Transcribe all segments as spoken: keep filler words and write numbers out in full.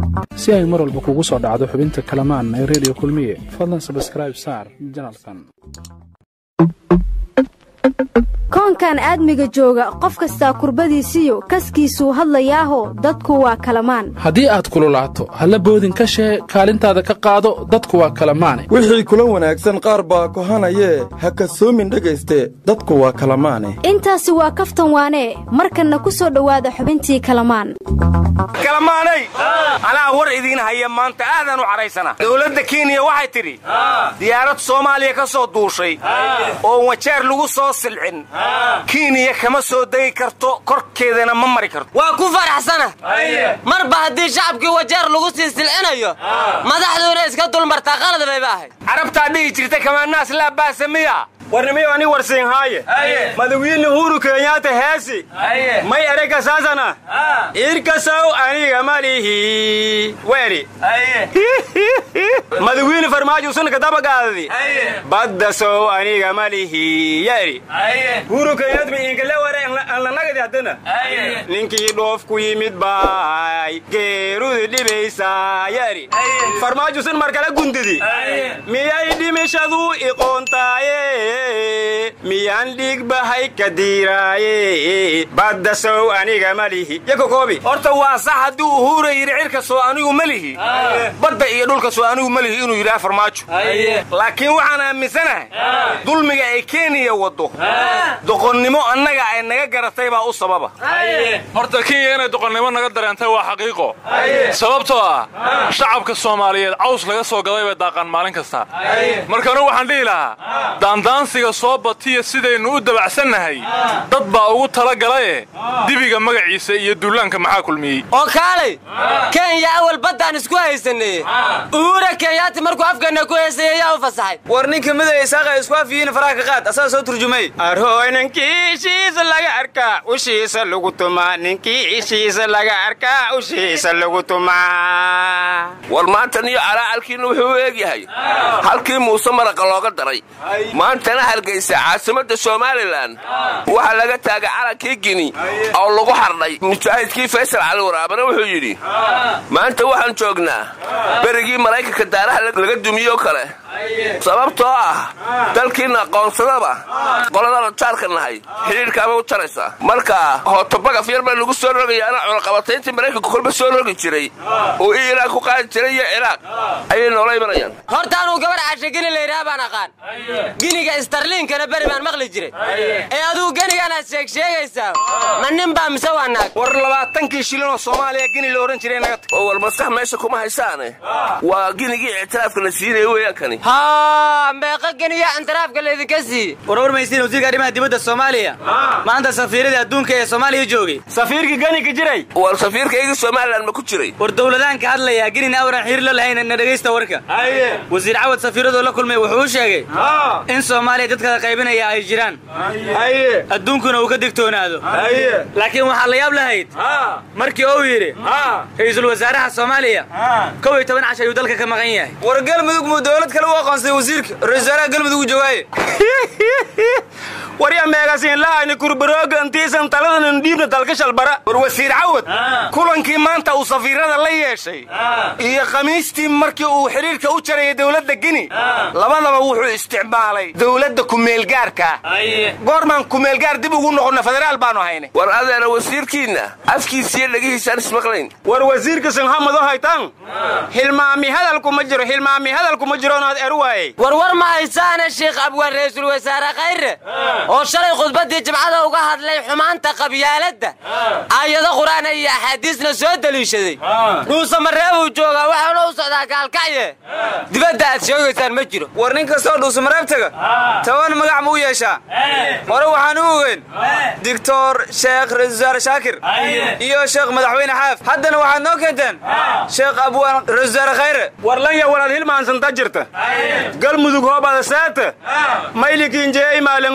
si ay mar walba kugu soo dhacdo xubinta kalamaan ee radio kulmiye fadlan subscribe saar channelkan koonkan aadmiga jooga qof kasta kurbadiisiyo kaskiisu hadlayaaho dadku waa kalamaan haddii aad kululaato halla boodin ka shee kaalintaada ka qaado dadku waa kalamaane wixii kula wanaagsan qaar baa kohanayee ha kasoomin dhegayste dadku waa kalamaane intaasi waa kaftan waane markanna ku soo dhowaada xubintii kalamaan kalamaanay anaa war idiin haya maanta aadan u caraysana dawladda Kenya waxay tiri diyaarad Soomaaliya ka soo duushay oo wajeer lagu soo silcin Kenya kama soo dagi karto korkeedana ma mari karto waa ku faraxsana marba hadii shacabkii wajeer lagu sii silcinayo madaxduna iska dulmartaa qalad bay baahay carabta dhigi jirta kama naas la baasamiya warnimiyo ani warsin haaye madawiin Uhuru Kenyatta heesi may arega saasana irka saw aniga malihi weeri madawiin farmaajo sun ka daba gaadi badda saw aniga malihi yari Uhuru Kenyatta in kala wareen la nagadi hadana ninkii dhoof ku yimid baay geeruudi dhibaysa yari farmaajo sun markala gundidi miyay dhimashadu iqoontaaye miyaan dhiig bahay kadiiraaye badda sow aniga malihi yako koobi horta waa sax hadduu Uhuru yiri cirka soo anigu malihi badda iyo dhulka soo anigu malihi inuu yiraah farmaajo laakiin waxaan aaminsanahay dulmiga ay Kenya wado doqonnimo annaga ay naga garatay baa u sababa horta Kenya inay doqonnimo naga dareentay waa xaqiiqo sababtoo ah shacabka Soomaaliyeed caws laga soo gaday bay daaqan maalin kasta markaana waxaan dhihi lahaa daandaan siga soo batiya sidaynu u dabacsanahay dad baa ugu tala galay dibiga magaciisa iyo duulaanka maxaa kulmiyay oo kaalay Kenya awal badaan isku haysanay Uhuru Kenyatta markuu afkana ku heesay yaa u fasaxay war ninka miday isaga isku afiin faraha qaad asaa soo turjumay arhooyinkiisa laga arkaa ushiisa lagu tumaa ninkiisa laga arkaa ushiisa lagu tumaa war maanta niyo alaalkiina wuxuu eegyahay halkii Muuse maraqa looga daray maantana halgeysa caasimada Soomaaliland waxa laga taagay calankii Guinea oo lagu xardhay mujaahidkii Faysal Ali Waraabana wuxuu yiri maanta waxaan joognaa berigii Mareykanka daaraha laga dumiyo kale sababtoo ah dalkiina qoonsadaba qolada taarka nahay xiriirkaaba u taraysa marka hootobaga fiirba lagu soo rogayaana cunaqabatayntii Mareykanka kolba soo rogi jiray oo Iiraan ku qaadi jiray iyo Ciraaq ayay noolay marayaan horta anu gabar caashigini leeyahay baan aqaan Giniga Sterling kana bari baan maqli jiray ee aduu ganigana sheeg sheegaysa manin baa misawaanaag war labaatan shilin oo Soomaaliya Gini loo oran jiray naga oo wal maskax meesha kuma haysaane waa Ginigii ictiraafka la siinay weeyaan kani ha meeqa Giniga ictiraafka la idinka sii warwar maysiin wasiirka arrimaha dibadda Soomaaliya maanta safiirada adduunka ee Soomaaliya joogay safiirka Giniga jiray war safiirka iga Soomaaliland ma ku jiray war dawladaanka hadlaya Ginina awran xiriir la lahayn na dhageysta warka wasiir Cawad safiirada la kulmay wuxuu sheegay in Soomaaliya dadka qaybinaya ay jiraan haye adduunkuna uu ka digtoonaado haye laakiin waxa la yaab lahayd markii uu yiri ra'iisul wasaaraha Soomaaliya kow iyo toban casho uu dalka ka maqan yahay war galmudug mu dawlad kale u aqoonsay wasiirka ra'iisul wasaaraha galmudug joogay war ya meegasin laani kurbarooga intiisan taladan diibna dalka shalbara war wasiir Cawad kulankii maanta uu safiirada la yeeshay iyo khamiistii markii uu xiriirka u jaray dawladda Guinea labadaba wuxuu isticmaalay dawladda ku meel gaarka goorman ku meel gaar dib ugu noqon federaal baanu haynay war adeena wasiirkiina afkiisa dhagihiisa ismaqlayn war wasiirka san hamado haytan hilmaami hadalku ma jiro hilmaami hadalku ma jiro naad erwaay war war ma haysaana sheekh abwaan ra'iisul wasaare khayre oo shalay khudbadii jimcada uga hadlay xumaanta qabyaaladda ayada quraan iyo xadiisna soo daliishaday ruusa mareebu jooga waxaana u socdaa gaalkacye dibadda aad sheegaysaan ma jiro war ninka soo dhuusa mareebtaga tawan magac mu yeesha hore waxaan u ogeyn Doctor Sheekh Rizal Shaakir iyo Sheekh Madaxweyne Xaaf haddana waxaad noo keenteen Sheekh Abwaan Rizal Khayre war lan ya walaal hilmaan san tajirta galmudug hoobada saata maylikiin jeey maalin mahmuud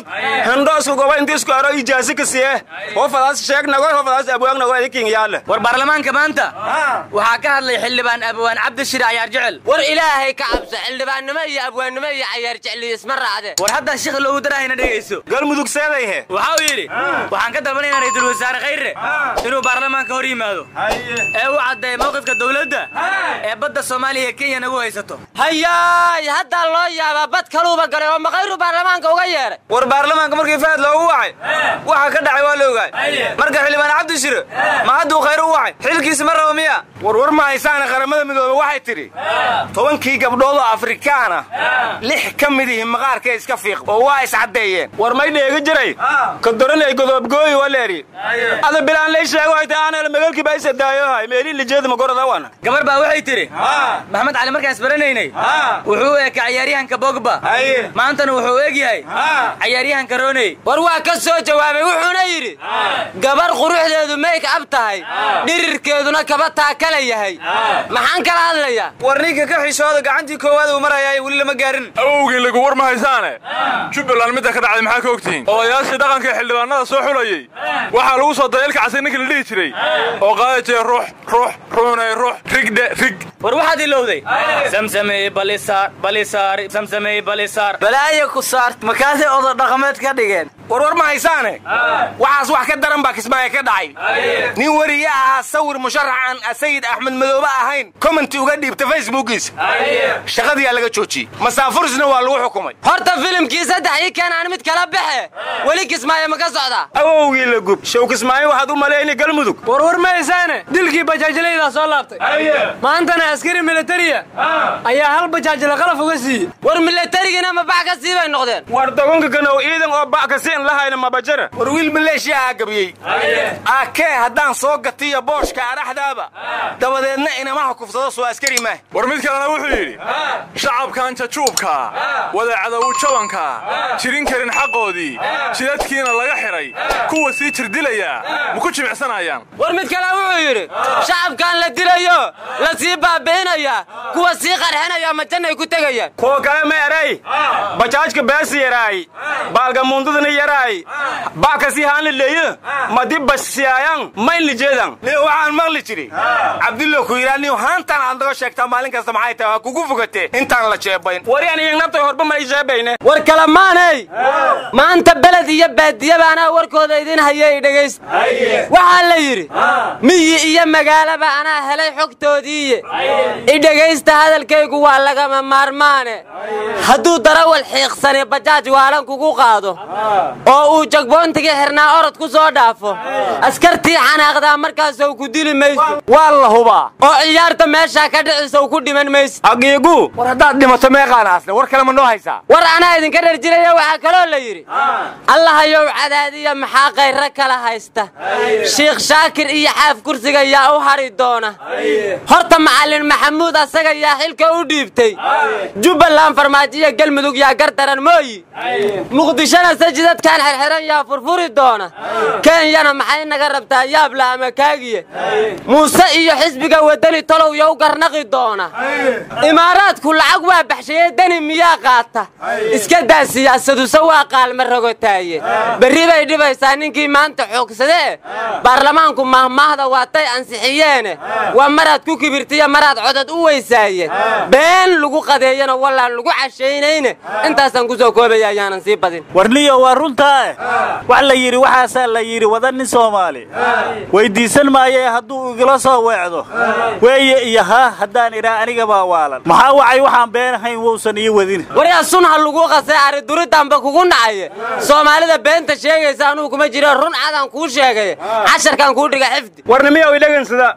handhoos goba intiisku aro ijaasi ka siye hofadaas sheegnago hofadaas abwaagnago idinkin yaale war baarlamaanka maanta waxaa ka hadlay xildhibaan abwaan cabdishir cayaar jecel war ilaahay ka cabso xildhibaannimo iyo abwaannimo iyo cayaar jecel isma raacde war hadda sheekh loogu darahayna dhegayso galmudug seedayhe waxa uu yidhi waxaan ka dalbanaynaa ra'iisul wasaare khayre inuu baarlamaanka hor yimaado ee uu caddeeyo mowqifka dowladda ee badda Soomaaliya iyo Kenya nagu haysato hayaay hadda loo yaabaa bad kaluuba galay oo maqayru baarlamaanka uga yeeray war baarlamaanka markii faad loogu wacay waxa ka dhacay waa la ogaay marka xildhibaan cabdishir ma hadduu khayr u wacay xilkiisa ma rabo miya war war ma haysaana qaramada midoobe waxay tiri tobankii gabdhood oo Afrikaan ah lix ka mid ah maqaarka iska fiiq oo waa is cadeeyeen war may dheega jiray ka daranay godob gooy waleeri ada bilaan lay sheego ay taana magaalkii baa isadaayo hay meeli lijeed ma gorada wana gabar baa waxay tiri maxamed cali markaas baranaynay wuxuu eeg ciyaaryahanka Pogba maantana wuxuu eeg yahay ciyaaryahanka Rooney war waa ka soo jawaabay wuxuuna yiri gabar quruxdeedu make up tahay dhirirkeeduna kaba taa kala yahay maxaan kala hadlayaa war ninka ka xishooda gacantii koowaad uu marayay wali lama gaarin awowgii lagu war ma haysaane Jubbaland mid ka dhacday maxaa ka ogtiin odayaashii dhaqanka xildhibaanada soo xulayay waxa lagu soo dayalka casay ninka la dhihi jiray oo qaadajay ruux ruux Rooney ruux rigde rig war waxaad ilowday samsamay balisaar balisaar samsamay balisaar balaayo ku saart makaasay odo dhaqameed ka dhigeen war war ma haysaane waxaas wax ka daran baa kismaayo ka dhacay nin wariye ah sawir musharaxan Sayid Axmed Madoobe ahayn comment uga dhiibta Facebookiisa shaqadii laga joojiyay masaafursna waa lagu xukumay horta filimkii saddex ii keen aan mid kala baxe wali kismaayo ma ka socda awowgii la gub show kismaayo waxaad u maleeyay galmudug war war ma haysaane dilkii bajaajlayda soo laabtay maantana askari militariya ayaa hal bajaajla qalaf uga siiyay war militarigina ma bax ka siibay noqdeen war dagonka kanow ciidan oo bax ka siin lahayna ma bajara war wiil maleeshiya gabiyay aakee haddaan soo gatiyo booshka araxdaaba dabadeedna inama kufsado soo askari ma war mid kalena wuxuu yiri shacabkan jajuubka wadaacada uu jabanka jirin karin xaqoodii jidadkiina laga xiray kuwa sii jirdilaya ma ku jimicsanayaan war mid kale wuxuu yiri shacabkan la dilayo la sii baabeynaya kuwa sii qarxinaya ma jannay ku tagayaan kuwa kale ma eray bajaajka baasi yaray baalga mundudana yaray baaka si haan leeyo ma dib basiyaan ma lijeedan ni waxaan maqli jiray Abdullah ku yiraani haantan aan daga sheegta maalin kasta maxay tahay kugu fogatay intaan la jeebayn war yani nabta horba ma jeebayne war kala maanay maanta balad iyo baadiya baana warkooda idin hayay dhageys waxa la yiri miyi iyo magaalaba ana helay xogtoodii i dhageysta hadalkaygu waa laga maarmaane hadduu darawal xiiqsan bajaaj waalan kugu qaado oo uu jagboontiga xirnaa orod ku soo dhaafo askartii xanaaqda markaas uu ku dili mayso waa la hubaa oo ciyaarta meesha ka dhicisa uu ku dhiman mayso agiigu war hadaad dhimato meeqaanaasna war kale ma noo haysaa war ana idin ka dharjiraya waxa kale la yiri allah ayow cadaadiya maxaa qayra kala haysta sheekh shaakir iyo xaaf kursiga yaa u hari doona horta macallin maxamuud asaga yaa xilka u dhiibtay Jubbaland farmaajiya galmudug yaa gardaran mooyi muqdishona sajidadkan xirxiran yaa furfuri doona Kenyana maxay naga rabtaa yaab la ama kaagiye Muuse iyo xisbiga wadani talow yow garnaqi doona imaaraadku lacag waa baxshay dani miyaa qaata iska daa siyaasadu sawaa qaalma rogotaaye bari bay dhibaysaa ninkii maanta xoogsadee baarlamaanku mahmaahda waatay ansixiyeen waa maraad ku kibirtiya maraad codad u weysaaye been lagu qadeeyana walaa lagu casheynayne intaasan ku soo koobaya ayaanan sii badin warniyo waa runtaa wax la yiri waxaas la yiri wadan Soomaali weydiisan maayay hadduu igala soo weecdo weeye iyo ha haddaan ira aniga baa waalan maxaa wacay waxaan beenahayn wowsan iyo wadin wariya sunha lagu qasay ari duritanba kugu nacay Soomaalida beenta sheegaysa anuu kuma jiro run cadan ku sheegay casharkan ku dhiga xifdi warnimiyo ay dhageensada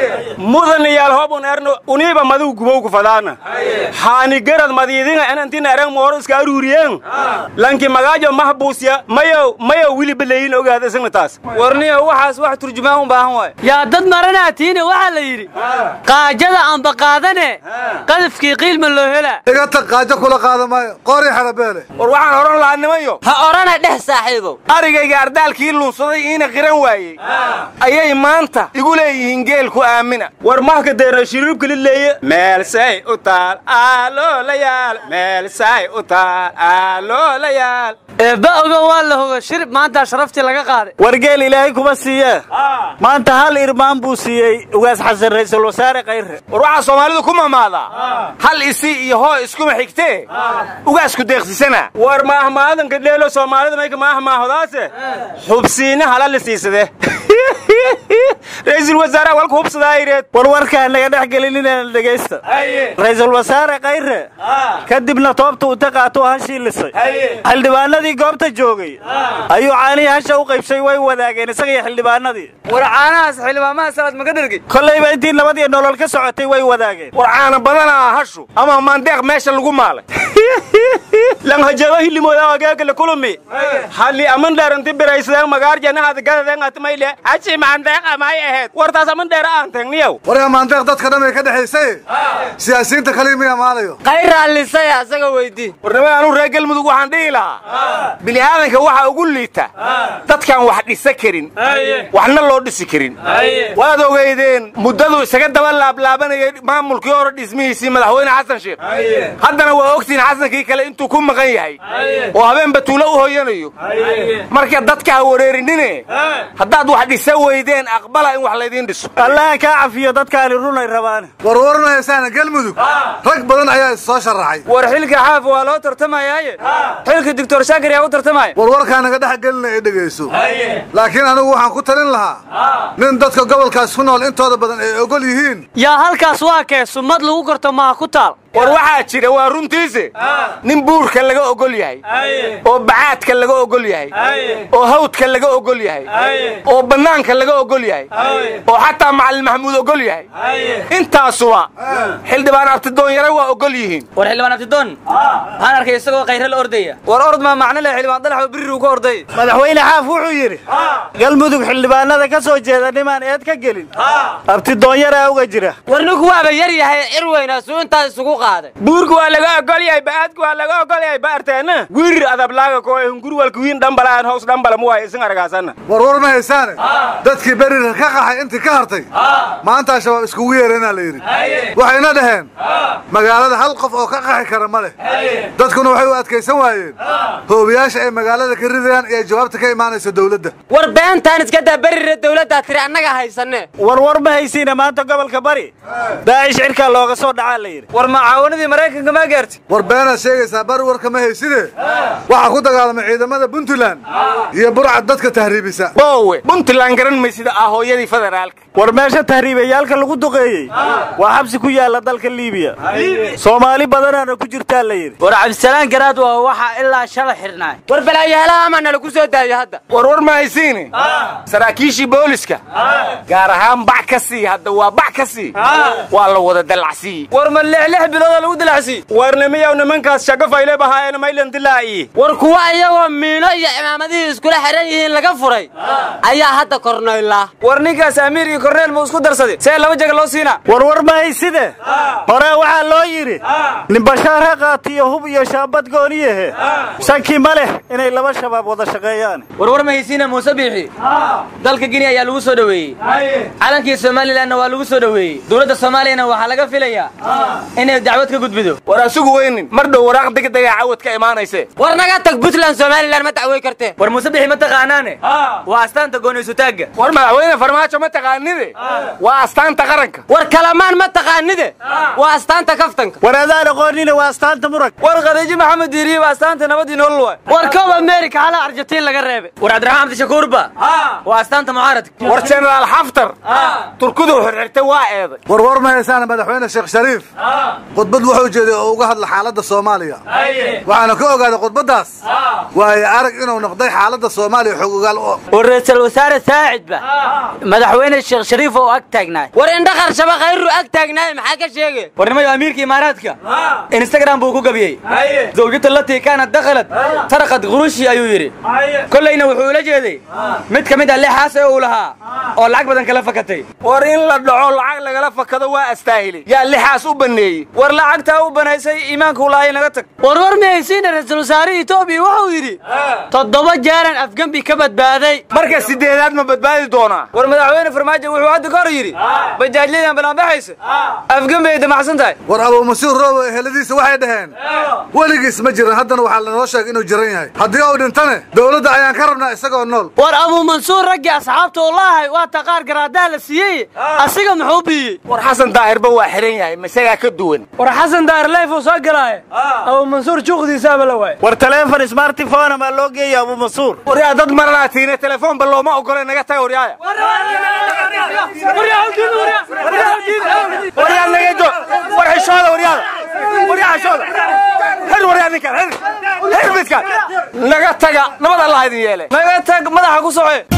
mudan yaal hobon erno uniiba madu gubow ku fadaana haani garad madiidina inantina arag moor iska aruuriyeen lanki magaajo mahbuusya mayo mayo wili baleeyin ogaada sanataas warniyo waxaas wax turjumaan u baahan way yaa dad maranaatiina waxa la yiri qaajada aan baqaadane qadafkii qiilma loo hela iga tag qaajo kula qaadamayo qori xarabeele war waxaan horan lahaa nimayo ha orana dheh saaxiibo arigayga ardaalkii luunsaday ina qiran waayay ayay maanta igu leeyihiin geel ku aamina war mahka deero shiribka lileeye meel say u taal aalo la yaal meel say u taal aalo la yaal eeba weliba waa la hoga shirib maanta sharaftii laga qaaday wargeel ilaahay kuma siiye maanta hal irmaan buu siiyey ugaas xasan ra'iisul wasaare Khayre war waxa Soomaalidu ku maamaada hal isi iyo hoo iskuma xigtee ugaasku deeqsisana war ma ahmaadan ka dheelo Soomaalida ma ma ahmaahdaase xubsiina halal siisade ra'iisul wasaare walku hubsadayreed war warka naga dhax galin inaan dhageysto ra'iisul wasaare Khayre kadibna toobta uu taqaato hashii lisay xildhibaanadii goobta joogay ayuu caani hasha u qaybsay way wadaageen isaga xildhibaanadii war caanahaas xildhibaanada salaad maga dhargay kollayba intii nabad iyo nolol ka socotay way wadaageen war caana badana hashu ama maandeeq meesha lagu maalay lan hajaba hilimooda wagaga la kulmi hali aman daaranti biraysada magaar janaada gadadeen atmayle achi maandeeq ama ay ahayd wartaas aman deer aan tagniyow war maandeeq dadka dhamay ka dhaxaysay siyaasiyiinta kaliya maalayo Khayre alisay asaga weydii warnaba aanu reegal mudug waxaan dhigi lahaa bilaadanka waxa ugu liita dadkan wax dhisa karin waxna loo dhisi karin waad ogeydeen muddadu isaga daba laablaabanayay maamulkii hore dhismihiisii madaxweyne xasan sheekh haddana waa ogtiin xasankii kale intuu ku maqan yahay oo habeen batuulo u hooyanayo marka dadka wareerinine haddaad wax dhisa weydeen aqbala in wax laydin dhiso allah ka cafiyo dadkaan runay rabaan war warnaysan galmudug rag badan ayaa soo sharaxay war xilka xaaf waa loo tartamayay xilka doctor Shaakir ayaa u tartamay war warka naga dhax galin ee dhageyso laakiin anigu waxaan ku talin lahaa nin dadka gobolkaas ku nool intooda badan ay ogol yihiin yaa halkaas waa kee sumad lagu korto ma ku taal war waxa jira waa runtiisa nin buurka laga ogol yahay oo bacaadka laga ogol yahay oo hawdka laga ogol yahay oo banaanka laga ogol yahay oo hatta macallin Maxamuud ogol yahay intaasuba xildhibaan abtidoon yara waa ogol yihiin war xildhibaan abtidoon aan arkay isagoo Khayre la ordaya war ord ma macna leh xildhibaan dalax biri uu ka orday madaxweyne xaaf wuxuu yiri galmudug xildhibaanada ka soo jeeda nimaan eed ka gelin abtidoon yara uga jira warnigu waaba yar yahay cirweyna soo inta isugu buurku waa laga ogol yahay baadku waa laga ogol yahay baarteena guur adab laaga ko ee hungur walku wiin dhambalaan hoos dhambala mu ay isin argaasana war war ma haysaane dadkii bariir ka qaxay intii ka hartay maanta shabaab isku weerarina la yiri waxayna dhaheen magaalada hal qof oo ka qaxi kara ma leh dadkuna waxay u adkaysan waayeen hoobiyaasha ay magaalada ka ridayaan iyo jawaabta ka imaanaysa dawladda war beentaan iska daa bariir dawladda tiri annaga haysanne war war ma haysiina maanta gobolka bari daa'ish cirka looga soo dhacaa la yiri war maawanadii Mareykanka ma gaartay war beena sheegaysa bar warka ma hayside waxa ku dagaalamay ciidamada Puntland iyo burcad dadka tahriibisa boowe Puntland garan ma sida ah hooyadii federaalka war meesha tahriibayaalka lagu duqeeyay waa xabsi ku yaala dalka Liibiya Soomaali badanana ku jirta la yiri war Cabdisalaan garaad waa waxa ilaa shalay xirnay war balaayaalaha ama lagu soo daayo hadda war war ma haysiin saraakiishii booliska gaar ahaan bac ka sii hadda waa bac ka sii waa la wada dalacsi war ma lix bilood lagu dalacsi warnimiyow nimankaas shaqa fayle bahaayeen maylan dilaayi war kuwa ayagoo miino iyo imaamadii iskula xiran yihiin laga furay ayaa hadda korneyla war ninkaas amiir iyo korneel ma isku darsaday see laba jaga loo siina war war ma hayside hore waxa loo yiri nin bashaar qaatiyo hub iyo shaabad gooniye sanki ma leh inay laba shabaab wada shaqeeyaan war war ma haysiina Muuse Biixi dalka Guinea ayaa lagu soo dhaweeyay calankii Soomaaliland waa lagu soo dhaweeyay dawladda Soomaaliya waxa laga filayaa inay dacwad ka gudbido war asugu weynin mar dhow waraaq degdeg ah cawad ka imaanaysa war naga tag Puntland Soomaaliland ma dacway kartee war Muuse Biixi ma taqaanaane waa astaanta goonayso taaga war madaxweyne farmaajo ma taqaanide waa astaanta qaranka war kalamaan ma taqaanide waa astaanta kaftanka war adaan aqoonina waa astaanta murag war Khadiija Maxamed Diiri waa astaanta nabadii nolol way war koob America hala Argentina laga reebay war Cabdiraxmaan Abdi Shakuur ba waa astaanta mucaaradka war General Haftar turkudu xirxirtay waa eeday war war ma haysaane madaxweyne Sheekh Shariif qodbad wuxuu jeeday oo uga hadla xaaladda Soomaaliya waxaana ka ogaaday qodbadaas waay arag inuu noqday xaaladda Soomaaliya xog ogaal oo ra'iisul wasaare Saacid ba madaxweyne Sheekh Shariif oo ag taagnaa war indhaqar shaba Khayru ag taagnaa maxaa ka sheegay war nimayo amiirka Imaaraadka Instagram buu ku gabiyay zawjada lati kaanad dakhalat sarqad qurushi ayuu yiri kullayna wuxuu la jeeday mid kamid ah lixaas ee uu lahaa oo lacag badan kala fakatay war in la dhaco lacag laga fakado waa astaahili yaa lixaas u baneeyay war lacagtaa u banaysay iimaanku lahay naga tag warwar miyaysiina ra-iisul wasaare Itoobiya wuxuu yidhi toddoba jeeran afgambi ka badbaaday marka sideedaad ma badbaadi doonaa war madaxweyne farmaajo wuxuu hadda ka hor yidhi bajaajladan banaanbaxaysa afgambi ay damacsan tahay war Abu Mansuur Roobo eheladiisa waxay dhaheen weligiis ma jiran haddana waxaa lanoo sheegay inuu jiran yahay haddii uu dhintane dowladda ayaan ka rabnaa isagoo nool war Abu Mansuur raggi asxaabta wallahi waa taqaar garaadaa la siiyey asiga muxuu biyey war xasan daahirba waa xiran yahay masaga ka duwan war xasan daahir leef oo soo galay Abu Mansuur juqdiisa bala way war telefoon smartphone ma loo geeyay Abu Mansuur war yaa dad maranaatiina telefoon bal looma ogolay naga taag war yaa war yaa halkiin war yaa war yaa naga jo war xishooda war yaa war yaa xishooda hel war yaa ninka hel hel midka naga taga nabad Allah idin yeelay naga tag madaxa ku socay